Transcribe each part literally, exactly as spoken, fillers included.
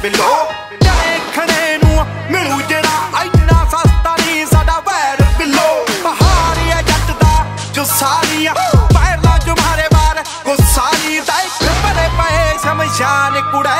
Below देखने नू मिलू जेड़ा इन्ना सस्ता नहीं साडा वैर बिलो पहाड़ी है जट दा जो सारिया पैरला जो मारे बार को सारी दा बड़े पे शमशान कुड़े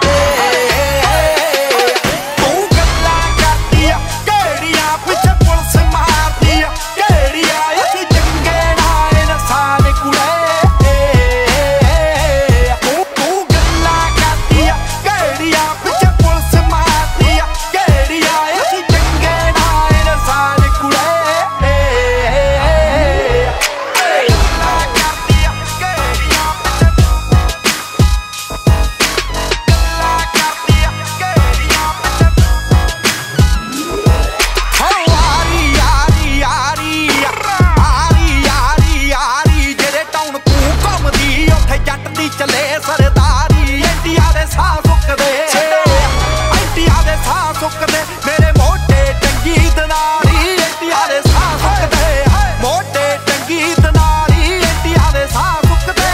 चले सरदारी इंडिया दे साह सुकदे इंडिया दे साह सुकदे मेरे मोटे टंगी दनारी इंडिया दे साह सुकदे मोटे टंगी दनारी इंडिया दे साह सुकदे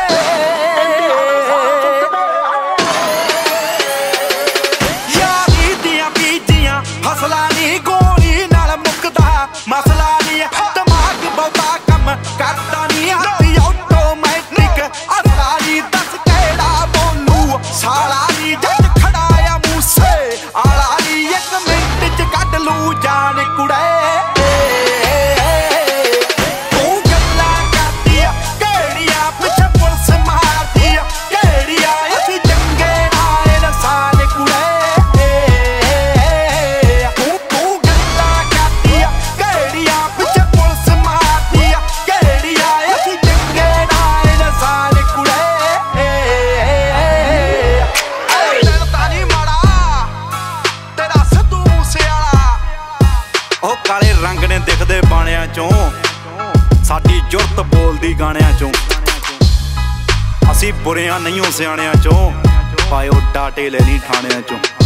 यारी दियां बीजियां फसलां नी गोली नाल मुकदा मसला नी दिमाग बहुता कम करदा नी साला नी जट खड़ाया मूसे आला नी एक मिनट च कट लू जान कुड़े तू गल्लां करदी केड़ियां पिछे पुलिस मारदी केड़ियां असी जंगे नाल नसान कुड़े तू तू गल्लां करदी केड़ियां पिछे पुलिस मारदी केड़ियां असी जंगे नाल नसान कुड़े काले रंग ने दिखदे बाणियां चों साडी जुरत बोलदी गाणियां चों असी बुरियां नहीं हो सियाणियां चों पायो डाटे ले ली ठाणियां चों।